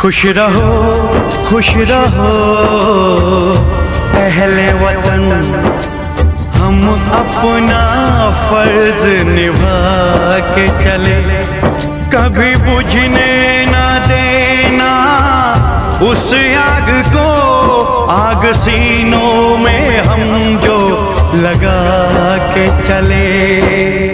खुश रहो अहले वतन, हम अपना फर्ज निभा के चले, कभी बुझने ना देना उस आग को, आग सीनों में हम जो लगा के चले।